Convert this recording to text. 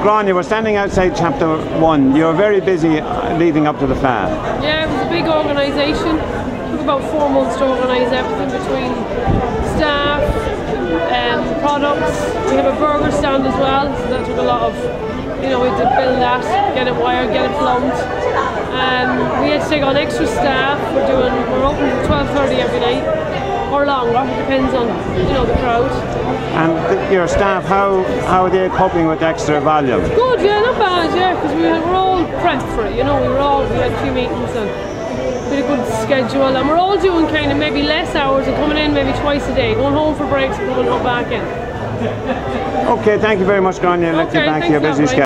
Grainne, we're standing outside Chapter 1. You're very busy leading up to the fair. Yeah, it was a big organisation. It took about 4 months to organise everything between staff, products. We have a burger stand as well, so that took a lot of, we had to build that, get it wired, get it plumbed. We had to take on extra staff. We're open till 12:30 every night, or longer, it depends on, the crowd. And your staff, how are they coping with extra volume? Good, yeah, not bad, yeah, because we're all prepped for it, we had a few meetings and a good schedule, and we're all doing kind of maybe less hours and coming in maybe twice a day, going home for breaks and coming back in. Okay, thank you very much, Grainne. Let you back to your busy schedule.